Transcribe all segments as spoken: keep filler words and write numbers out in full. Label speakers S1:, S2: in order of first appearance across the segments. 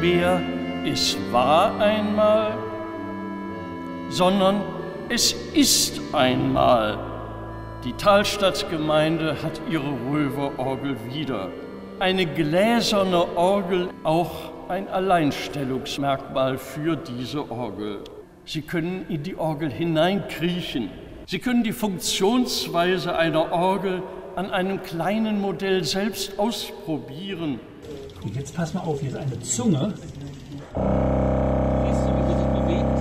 S1: mehr es war einmal, sondern es ist einmal. Die Thalstadtgemeinde hat ihre Röverorgel wieder. Eine gläserne Orgel, auch ein Alleinstellungsmerkmal für diese Orgel. Sie können in die Orgel hineinkriechen. Sie können die Funktionsweise einer Orgel an einem kleinen Modell selbst ausprobieren.
S2: Und jetzt pass mal auf, hier ist eine Zunge.
S3: Siehst du, wie sie sich bewegt?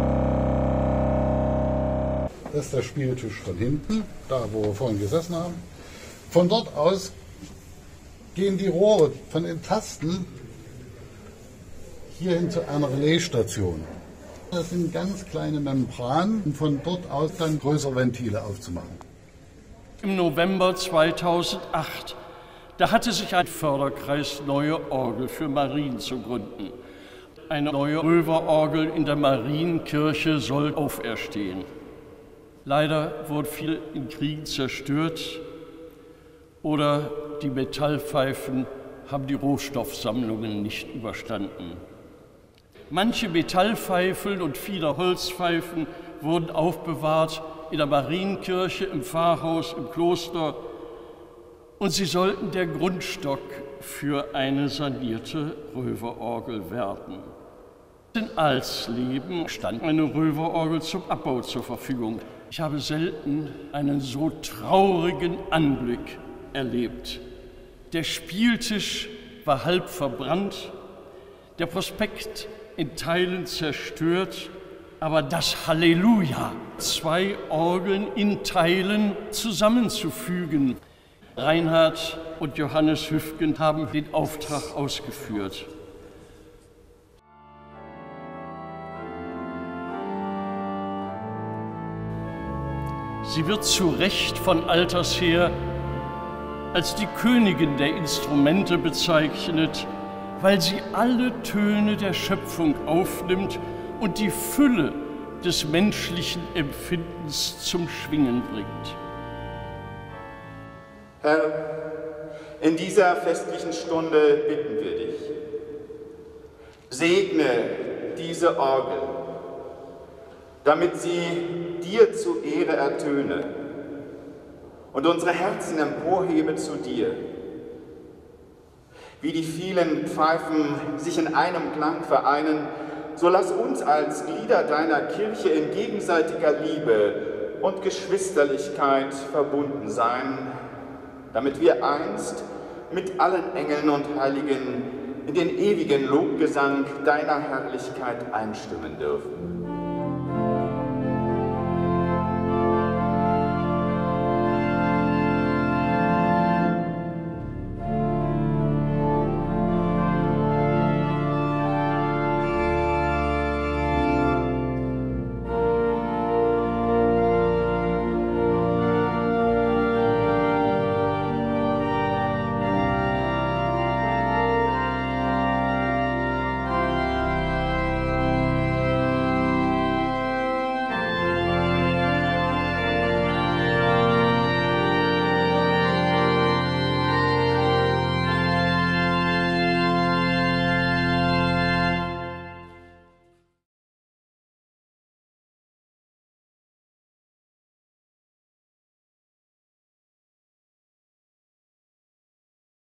S4: Das ist der Spieltisch von hinten, da wo wir vorhin gesessen haben. Von dort aus gehen die Rohre von den Tasten hierhin zu einer Relaisstation. Das sind ganz kleine Membranen, um von dort aus dann größere Ventile aufzumachen.
S1: Im November zweitausendacht, da hatte sich ein Förderkreis Neue Orgel für Marien zu gründen. Eine neue Röverorgel in der Marienkirche soll auferstehen. Leider wurde viel in Kriegen zerstört oder die Metallpfeifen haben die Rohstoffsammlungen nicht überstanden. Manche Metallpfeifen und viele Holzpfeifen wurden aufbewahrt in der Marienkirche, im Pfarrhaus, im Kloster, und sie sollten der Grundstock für eine sanierte Röverorgel werden. In Alsleben stand eine Röverorgel zum Abbau zur Verfügung. Ich habe selten einen so traurigen Anblick erlebt. Der Spieltisch war halb verbrannt, der Prospekt in Teilen zerstört, aber das Halleluja, zwei Orgeln in Teilen zusammenzufügen. Reinhard und Johannes Hüfgen haben den Auftrag ausgeführt. Sie wird zu Recht von alters her als die Königin der Instrumente bezeichnet, weil sie alle Töne der Schöpfung aufnimmt und die Fülle des menschlichen Empfindens zum Schwingen bringt.
S5: Herr, in dieser festlichen Stunde bitten wir dich, segne diese Orgel, damit sie dir zu Ehre ertöne und unsere Herzen emporhebe zu dir. Wie die vielen Pfeifen sich in einem Klang vereinen, so lass uns als Glieder deiner Kirche in gegenseitiger Liebe und Geschwisterlichkeit verbunden sein, damit wir einst mit allen Engeln und Heiligen in den ewigen Lobgesang deiner Herrlichkeit einstimmen dürfen.